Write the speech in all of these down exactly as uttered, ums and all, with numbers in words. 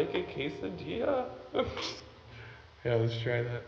like a quesadilla? Yeah, let's try that.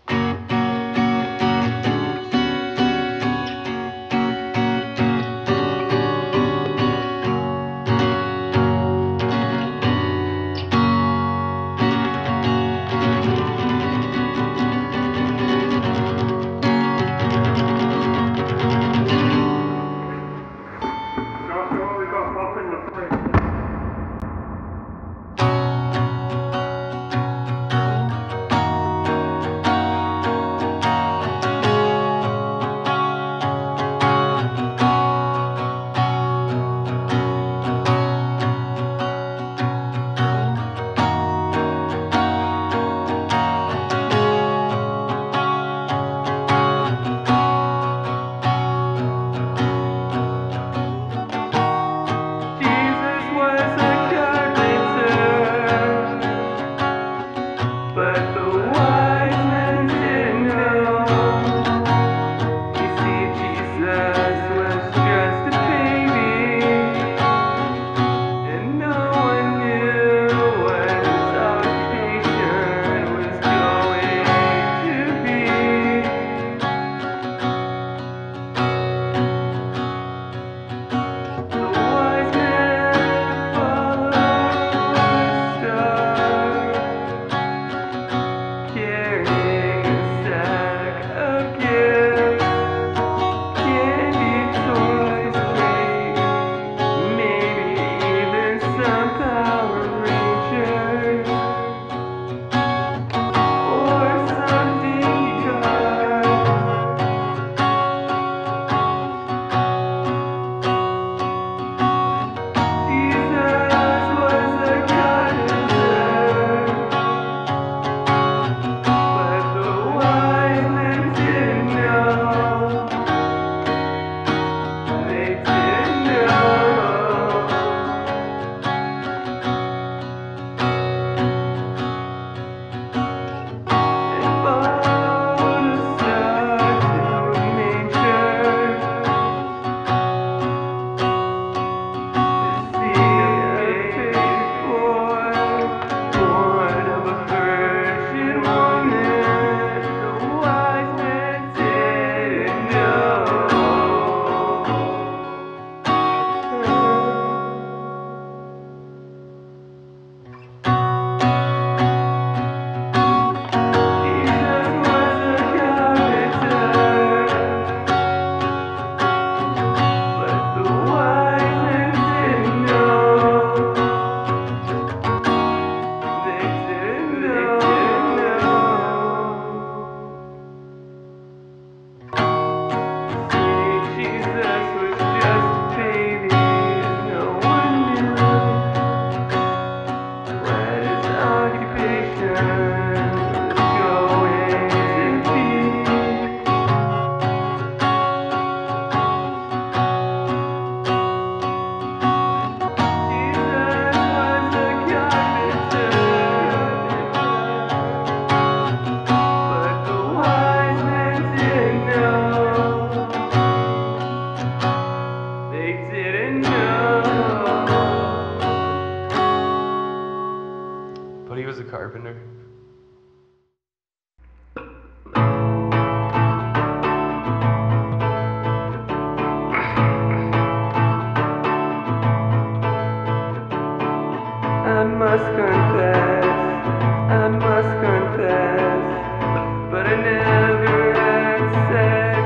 But he was a carpenter. I must confess, I must confess, but I never had sex.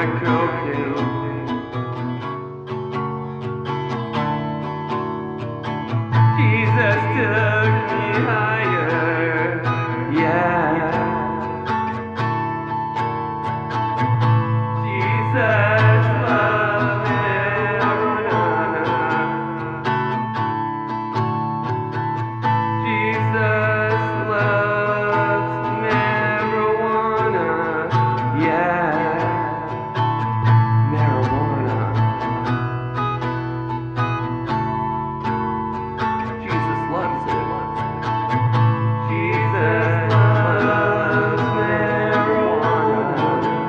cocaine. Jesus took me higher, yeah. Jesus loves marijuana. Jesus loves marijuana, yeah. Marijuana. Jesus loves it. Jesus loves marijuana.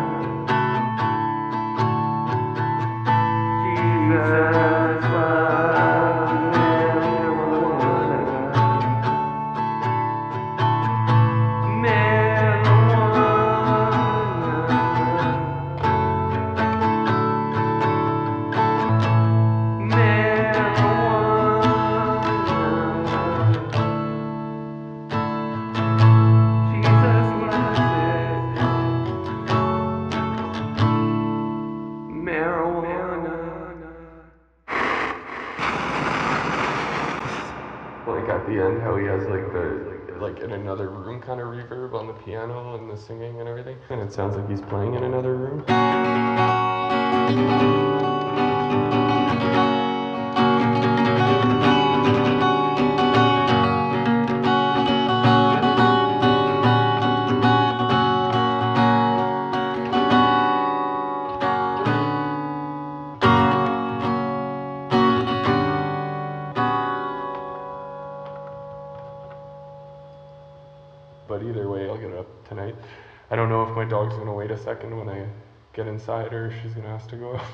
Jesus loves marijuana. Like at the end, how he has like the like in another room kind of reverb on the piano and the singing and everything, and it sounds like he's playing in another room. But either way, I'll get it up tonight. I don't know if my dog's gonna wait a second when I get inside or if she's gonna ask to go out.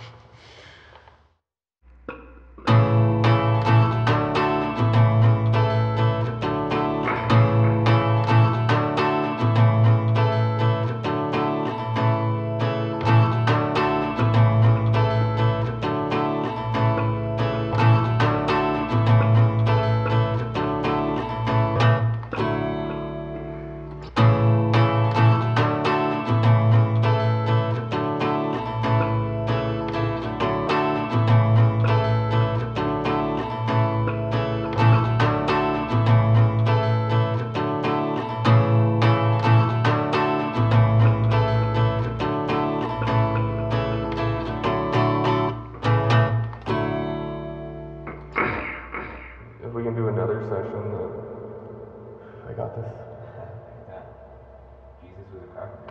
If we can do another session, uh, I got this. Yeah. Jesus was a carpenter.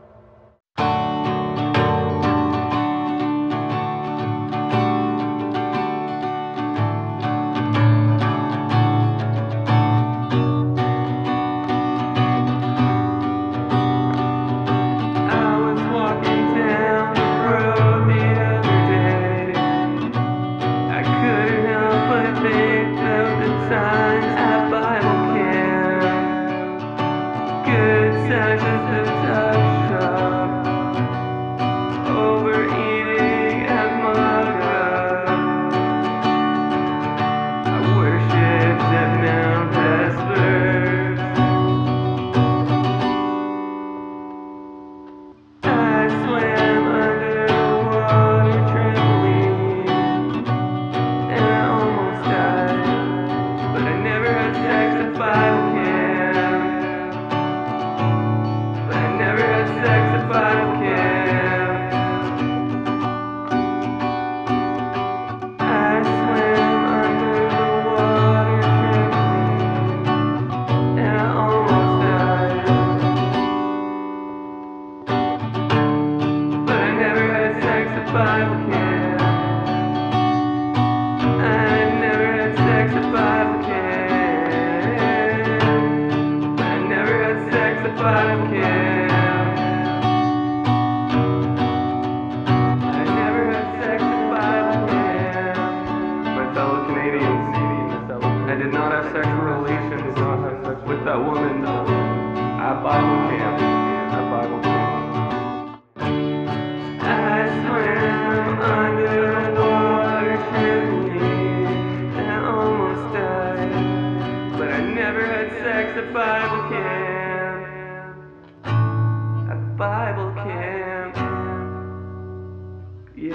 That woman at Bible camp, at Bible camp. I swam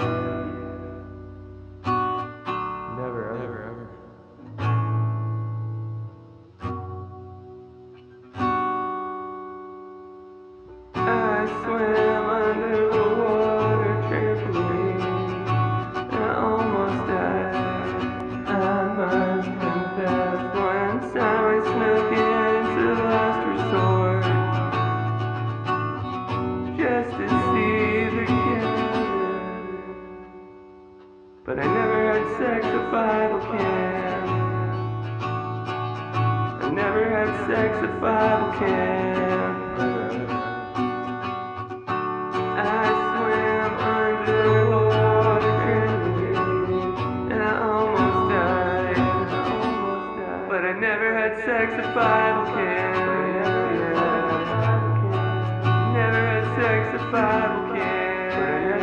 Never ever. Never ever. I swam under the water trampoline. I almost died. I must confess. Once I snuck into last resort just to see the cabin. But I never had sex at Bible camp. I never had sex at Bible camp. I swam under the water trampoline, and I almost died. But I never had sex at Bible camp. Never had sex at Bible camp.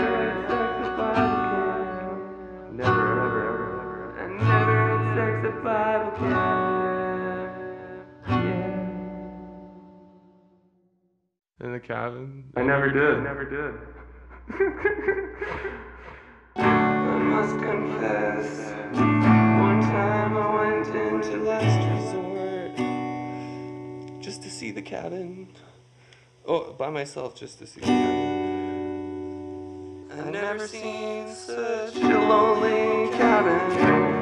Never, ever, ever. I never had sex at Bible camp. Yeah. In the cabin. I never did. Never did. I must confess, one time I went into last resort just to see the cabin. Oh, by myself, just to see the cabin. I've never seen such a lonely cabin.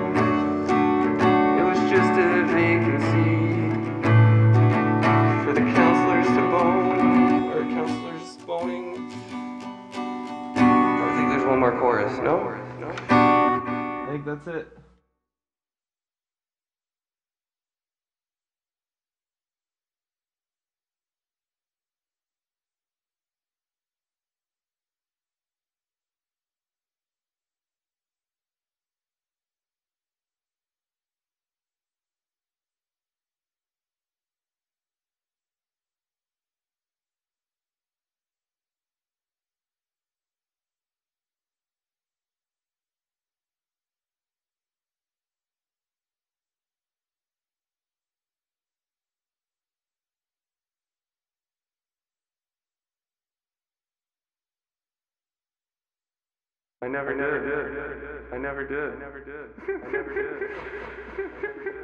It was just a vacancy for the counselors to bone, or counselors boning. I think there's one more chorus. No? I think that's it. I never did. I never did. I never did. I never did.